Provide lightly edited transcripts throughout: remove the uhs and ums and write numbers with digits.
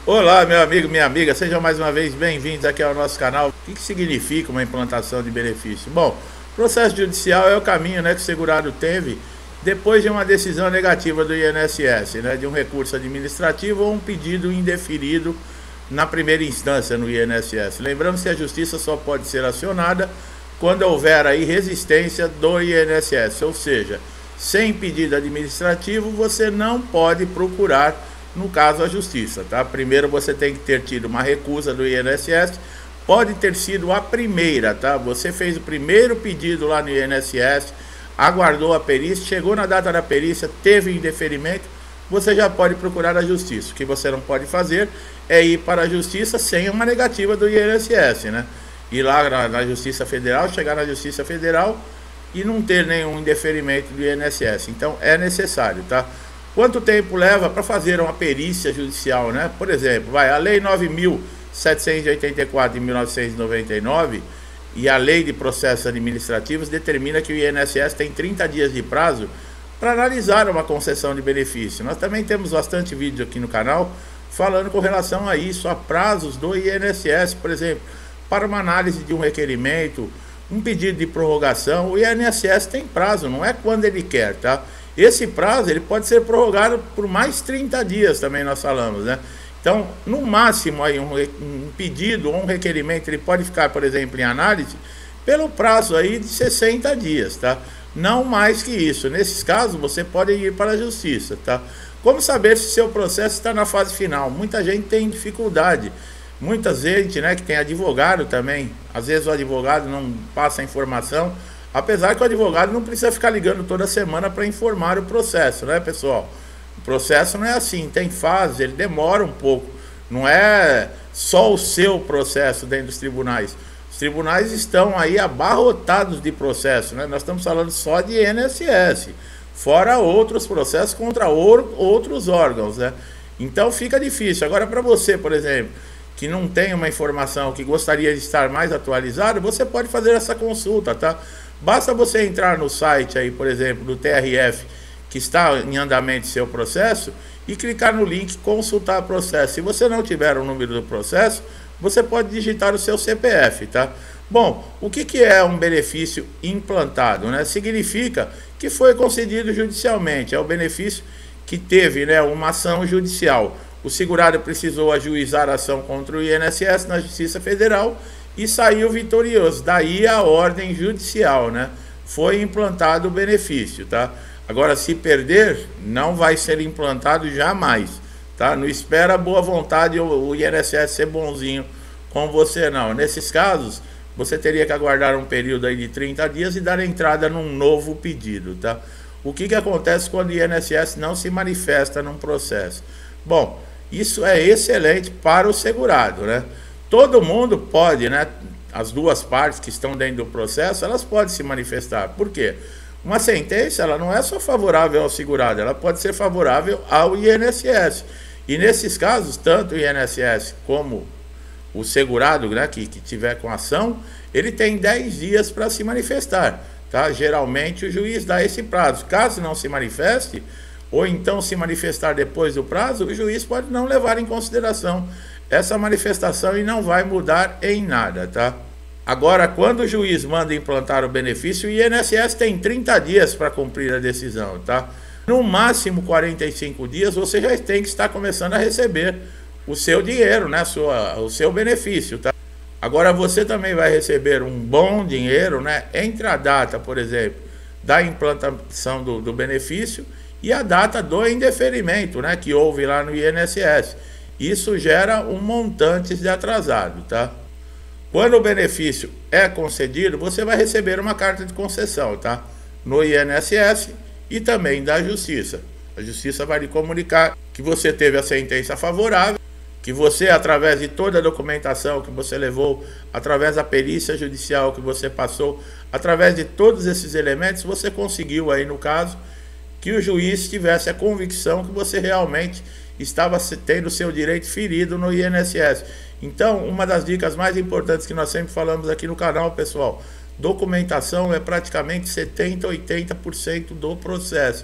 Olá, meu amigo, minha amiga, sejam mais uma vez bem-vindos aqui ao nosso canal. O que significa uma implantação de benefício? Bom, processo judicial é o caminho, que o segurado teve depois de uma decisão negativa do INSS, de um recurso administrativo ou um pedido indeferido na primeira instância no INSS. Lembrando que a justiça só pode ser acionada quando houver aí resistência do INSS, ou seja, sem pedido administrativo você não pode procurar, no caso, a justiça, tá? Primeiro você tem que ter tido uma recusa do INSS, pode ter sido a primeira, tá? Você fez o primeiro pedido lá no INSS, aguardou a perícia, chegou na data da perícia, teve indeferimento, você já pode procurar a justiça. O que você não pode fazer é ir para a justiça sem uma negativa do INSS, Ir lá na Justiça Federal, chegar na Justiça Federal e não ter nenhum indeferimento do INSS. Então é necessário, tá? Quanto tempo leva para fazer uma perícia judicial, Por exemplo, a Lei 9.784 de 1999 e a Lei de Processos Administrativos determina que o INSS tem 30 dias de prazo para analisar uma concessão de benefício. Nós também temos bastante vídeo aqui no canal falando com relação a isso, a prazos do INSS, por exemplo, para uma análise de um requerimento, um pedido de prorrogação. O INSS tem prazo, não é quando ele quer, tá? Esse prazo ele pode ser prorrogado por mais 30 dias também, nós falamos, Então, no máximo aí um pedido ou um requerimento, ele pode ficar, por exemplo, em análise pelo prazo aí de 60 dias, tá? Não mais que isso. Nesses casos, você pode ir para a justiça, tá? Como saber se seu processo está na fase final? Muita gente tem dificuldade. Muita gente, que tem advogado também, às vezes o advogado não passa a informação, apesar que o advogado não precisa ficar ligando toda semana para informar o processo, pessoal? O processo não é assim, tem fase, ele demora um pouco. Não é só o seu processo dentro dos tribunais. Os tribunais estão aí abarrotados de processo, Nós estamos falando só de INSS, fora outros processos contra outros órgãos, Então fica difícil. Agora, para você, por exemplo, que não tem uma informação, que gostaria de estar mais atualizado, você pode fazer essa consulta, tá? Basta você entrar no site aí, por exemplo, do TRF, que está em andamento seu processo, e clicar no link consultar processo. Se você não tiver o número do processo, você pode digitar o seu CPF, tá? Bom, o que é um benefício implantado, Significa que foi concedido judicialmente, é o benefício que teve, uma ação judicial. O segurado precisou ajuizar a ação contra o INSS na Justiça Federal e saiu vitorioso. Daí a ordem judicial, Foi implantado o benefício, tá? Agora, se perder, não vai ser implantado jamais, tá? Não espera a boa vontade o INSS ser bonzinho com você, não. Nesses casos, você teria que aguardar um período aí de 30 dias e dar entrada num novo pedido, tá? O que acontece quando o INSS não se manifesta num processo? Bom, isso é excelente para o segurado, Todo mundo pode, As duas partes que estão dentro do processo, elas podem se manifestar. Por quê? Uma sentença, ela não é só favorável ao segurado, ela pode ser favorável ao INSS. E nesses casos, tanto o INSS como o segurado, que tiver com ação, ele tem 10 dias para se manifestar, tá? Geralmente o juiz dá esse prazo. Caso não se manifeste, ou então se manifestar depois do prazo, o juiz pode não levar em consideração essa manifestação e não vai mudar em nada, tá? Agora, quando o juiz manda implantar o benefício, o INSS tem 30 dias para cumprir a decisão, tá? No máximo 45 dias, você já tem que estar começando a receber o seu dinheiro, o seu benefício, tá? Agora, você também vai receber um bom dinheiro, entre a data, por exemplo, da implantação do benefício e a data do indeferimento, que houve lá no INSS. Isso gera um montante de atrasado, tá? Quando o benefício é concedido, você vai receber uma carta de concessão, tá? No INSS e também da Justiça. A Justiça vai lhe comunicar que você teve a sentença favorável, que você, através de toda a documentação que você levou, através da perícia judicial que você passou, através de todos esses elementos, você conseguiu aí, no caso, que o juiz tivesse a convicção que você realmente estava tendo seu direito ferido no INSS. Então, uma das dicas mais importantes que nós sempre falamos aqui no canal, pessoal, documentação é praticamente 70%, 80% do processo.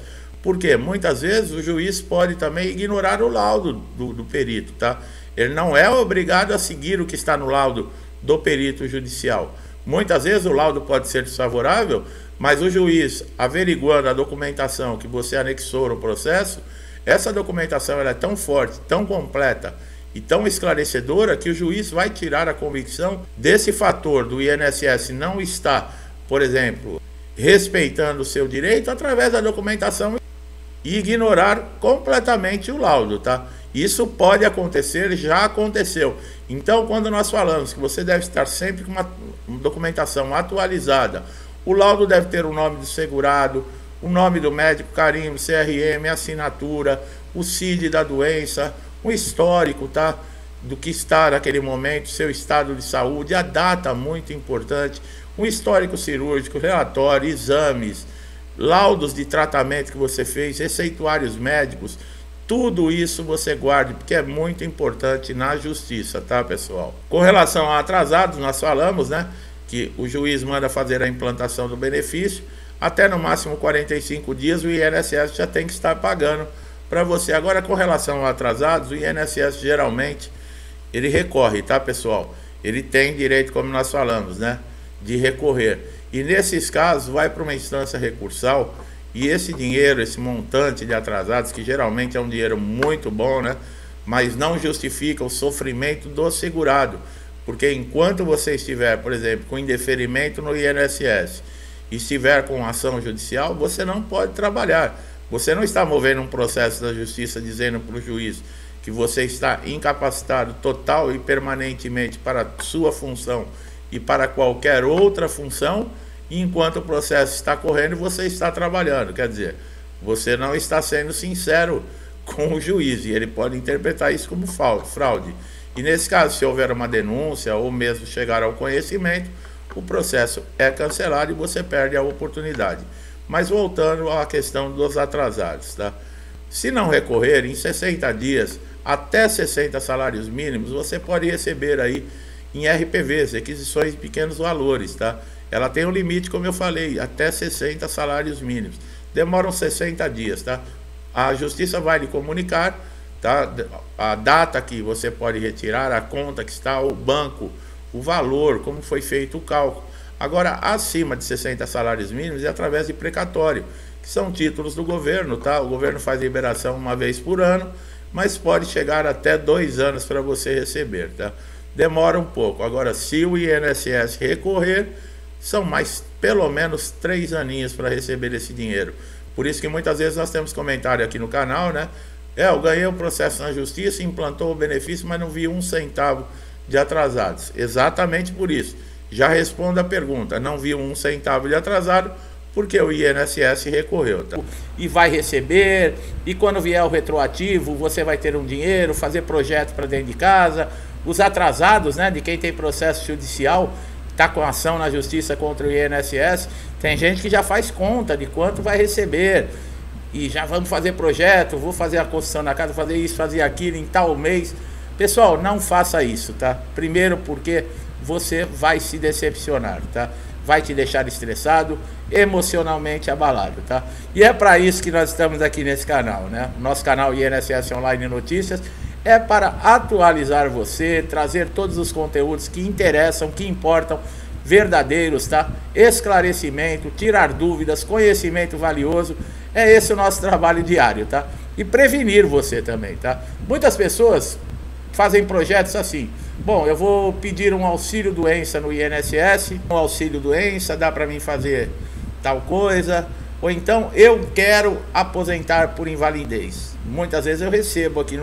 Porque muitas vezes o juiz pode também ignorar o laudo do perito, tá? Ele não é obrigado a seguir o que está no laudo do perito judicial. Muitas vezes o laudo pode ser desfavorável, mas o juiz, averiguando a documentação que você anexou no processo, essa documentação ela é tão forte, tão completa e tão esclarecedora que o juiz vai tirar a convicção desse fator do INSS não estar, por exemplo, respeitando o seu direito através da documentação e ignorar completamente o laudo, tá? Isso pode acontecer, já aconteceu. Então, quando nós falamos que você deve estar sempre com uma documentação atualizada, o laudo deve ter o nome do segurado, o nome do médico, carimbo, CRM, assinatura, o CID da doença, o histórico, tá? Do que está naquele momento, seu estado de saúde, a data muito importante, um histórico cirúrgico, relatório, exames, laudos de tratamento que você fez, receituários médicos, tudo isso você guarde, porque é muito importante na justiça, tá, pessoal? Com relação a atrasados, nós falamos, né, que o juiz manda fazer a implantação do benefício, até no máximo 45 dias o INSS já tem que estar pagando para você. Agora, com relação a atrasados, o INSS geralmente, ele recorre, tá, pessoal? Ele tem direito, como nós falamos, né, de recorrer. E nesses casos, vai para uma instância recursal, e esse dinheiro, esse montante de atrasados, que geralmente é um dinheiro muito bom, né, mas não justifica o sofrimento do segurado. Porque enquanto você estiver, por exemplo, com indeferimento no INSS, e estiver com ação judicial, você não pode trabalhar. Você não está movendo um processo da justiça dizendo para o juiz que você está incapacitado total e permanentemente para a sua função e para qualquer outra função, e enquanto o processo está correndo, você está trabalhando. Quer dizer, você não está sendo sincero com o juiz, e ele pode interpretar isso como fraude. E nesse caso, se houver uma denúncia ou mesmo chegar ao conhecimento, o processo é cancelado e você perde a oportunidade. Mas voltando à questão dos atrasados, tá? Se não recorrer, em 60 dias, até 60 salários mínimos, você pode receber aí em RPVs, requisições de pequenos valores, tá? Ela tem um limite, como eu falei, até 60 salários mínimos. Demoram 60 dias, tá? A justiça vai lhe comunicar, tá? A data que você pode retirar, a conta que está, o banco, o valor, como foi feito o cálculo. Agora, acima de 60 salários mínimos é através de precatório, que são títulos do governo, tá? O governo faz liberação uma vez por ano, mas pode chegar até 2 anos para você receber, tá? Demora um pouco. Agora, se o INSS recorrer, são mais pelo menos 3 aninhos para receber esse dinheiro. Por isso que muitas vezes nós temos comentário aqui no canal, né? Eu ganhei o processo na justiça, implantou o benefício, mas não vi 1 centavo de atrasados. Exatamente por isso. Já respondo a pergunta, não vi 1 centavo de atrasado, porque o INSS recorreu, tá? E vai receber, e quando vier o retroativo, você vai ter um dinheiro, fazer projeto para dentro de casa. Os atrasados, né, de quem tem processo judicial, está com ação na justiça contra o INSS, tem gente que já faz conta de quanto vai receber, e já vamos fazer projeto, vou fazer a construção da casa, fazer isso, fazer aquilo em tal mês. Pessoal, não faça isso, tá? Primeiro porque você vai se decepcionar, tá? Vai te deixar estressado, emocionalmente abalado, tá? E é para isso que nós estamos aqui nesse canal, né? Nosso canal INSS Online Notícias é para atualizar você, trazer todos os conteúdos que interessam, que importam, verdadeiros, tá? Esclarecimento, tirar dúvidas, conhecimento valioso. É esse o nosso trabalho diário, tá? E prevenir você também, tá? Muitas pessoas fazem projetos assim: bom, eu vou pedir um auxílio doença no INSS, um auxílio doença, dá para mim fazer tal coisa, ou então eu quero aposentar por invalidez. Muitas vezes eu recebo aqui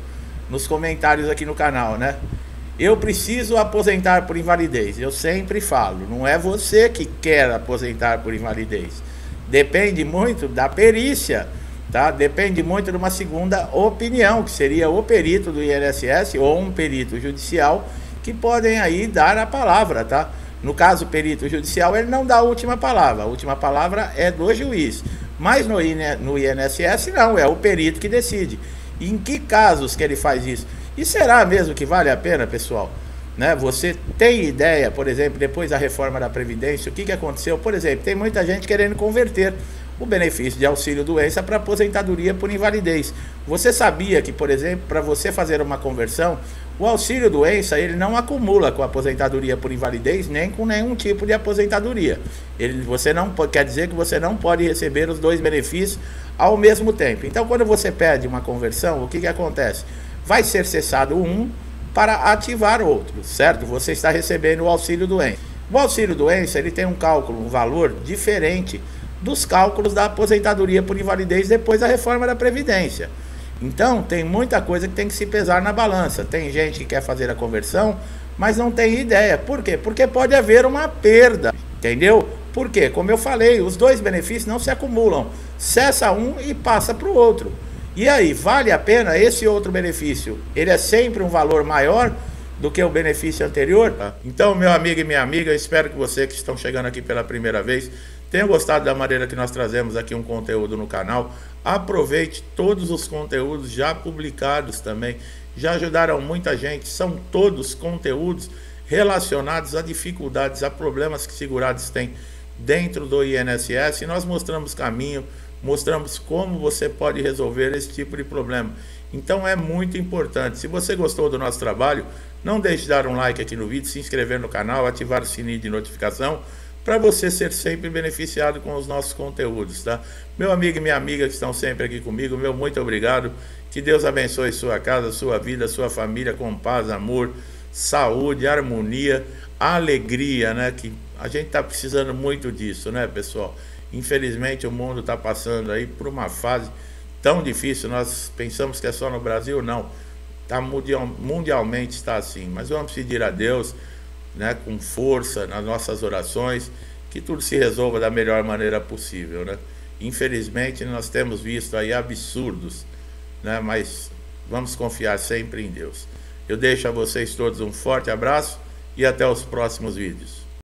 nos comentários aqui no canal, né? Eu preciso aposentar por invalidez. Eu sempre falo, não é você que quer aposentar por invalidez. Depende muito da perícia, tá? Depende muito de uma segunda opinião, que seria o perito do INSS ou um perito judicial, que podem aí dar a palavra, tá? No caso, o perito judicial, ele não dá a última palavra. A última palavra é do juiz. Mas no INSS não, é o perito que decide. E em que casos que ele faz isso? E será mesmo que vale a pena, pessoal? Né? Você tem ideia, por exemplo, depois da reforma da Previdência, o que aconteceu? Por exemplo, tem muita gente querendo converter o benefício de auxílio-doença para aposentadoria por invalidez. Você sabia que, por exemplo, para você fazer uma conversão, o auxílio-doença ele não acumula com a aposentadoria por invalidez, nem com nenhum tipo de aposentadoria. Você não quer dizer que você não pode receber os dois benefícios ao mesmo tempo. Então, quando você pede uma conversão, o que acontece? Vai ser cessado um para ativar outro, certo? Você está recebendo o auxílio-doença. O auxílio-doença ele tem um cálculo, um valor diferente dos cálculos da aposentadoria por invalidez depois da reforma da Previdência. Então, tem muita coisa que tem que se pesar na balança. Tem gente que quer fazer a conversão, mas não tem ideia. Por quê? Porque pode haver uma perda, entendeu? Por quê? Como eu falei, os dois benefícios não se acumulam. Cessa um e passa para o outro. E aí, vale a pena esse outro benefício? Ele é sempre um valor maior do que o benefício anterior? Então, meu amigo e minha amiga, eu espero que você que estão chegando aqui pela primeira vez tenha gostado da maneira que nós trazemos aqui um conteúdo no canal. Aproveite todos os conteúdos já publicados também. Já ajudaram muita gente. São todos conteúdos relacionados a dificuldades, a problemas que segurados têm dentro do INSS. E nós mostramos caminho, mostramos como você pode resolver esse tipo de problema. Então é muito importante. Se você gostou do nosso trabalho, não deixe de dar um like aqui no vídeo, se inscrever no canal, ativar o sininho de notificação, para você ser sempre beneficiado com os nossos conteúdos, tá? Meu amigo e minha amiga que estão sempre aqui comigo, meu muito obrigado. Que Deus abençoe sua casa, sua vida, sua família com paz, amor, saúde, harmonia, alegria, né? Que a gente está precisando muito disso, né, pessoal? Infelizmente o mundo está passando aí por uma fase tão difícil. Nós pensamos que é só no Brasil, não. Tá mundialmente está assim. Mas vamos pedir a Deus, né, com força nas nossas orações, que tudo se resolva da melhor maneira possível, né? Infelizmente nós temos visto aí absurdos, né? Mas vamos confiar sempre em Deus. Eu deixo a vocês todos um forte abraço e até os próximos vídeos.